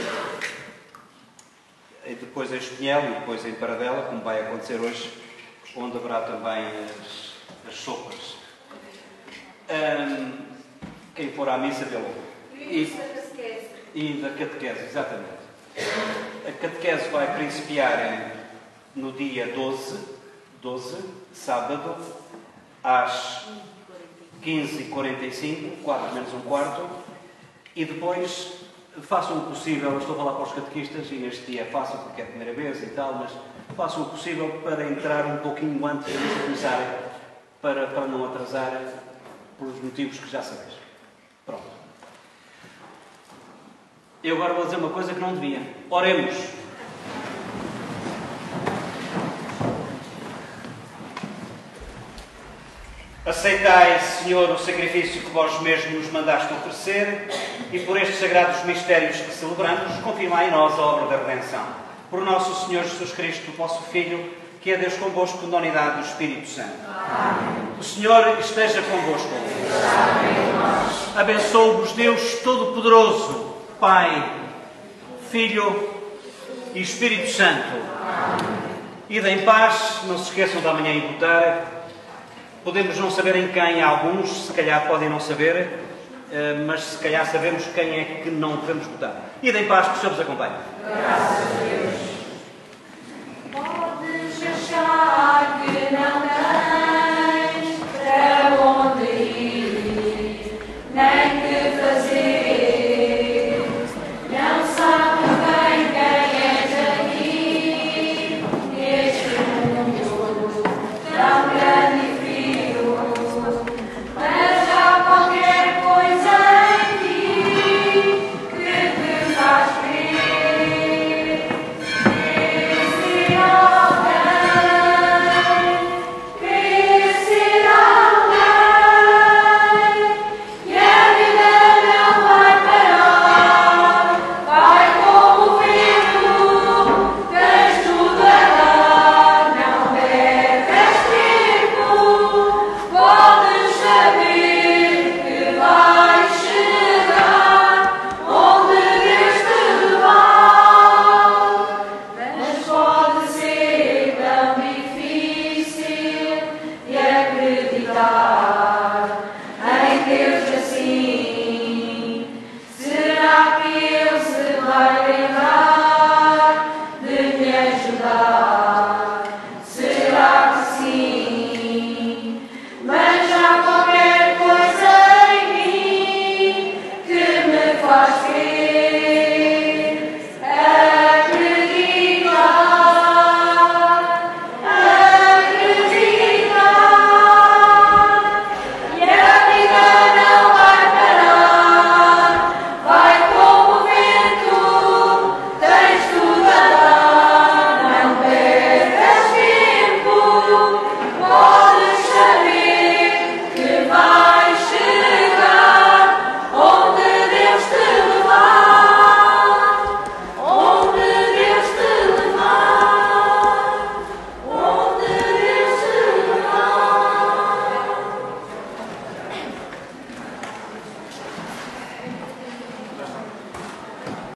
e depois em Espinhel e depois em Paradela, como vai acontecer hoje, onde haverá também as, as sopas. Um, quem for à missa dele. E, e da catequese, exatamente. A catequese vai principiar no dia doze, doze, sábado, às quinze e quarenta e cinco, quatro menos um quarto, e depois façam o possível, eu estou a falar para os catequistas, e neste dia é fácil porque é a primeira vez e tal, mas façam o possível para entrar um pouquinho antes de começarem, para, para não atrasar, pelos motivos que já sabeis. Pronto. Eu agora vou dizer uma coisa que não devia. Oremos. Aceitai, Senhor, o sacrifício que vós mesmos nos mandaste oferecer e por estes sagrados mistérios que celebramos, confirmai em nós a obra da redenção. Por nosso Senhor Jesus Cristo, vosso Filho, que é Deus convosco na unidade do Espírito Santo. Amém. O Senhor esteja convosco. Abençoe-vos Deus Todo-Poderoso, Pai, Filho e Espírito Santo. Amém. Ide em paz, não se esqueçam de amanhã ir votar. Podemos não saber em quem, alguns se calhar podem não saber, mas se calhar sabemos quem é que não devemos votar. Ide em paz, que o Senhor vos acompanhe. Graças a Deus.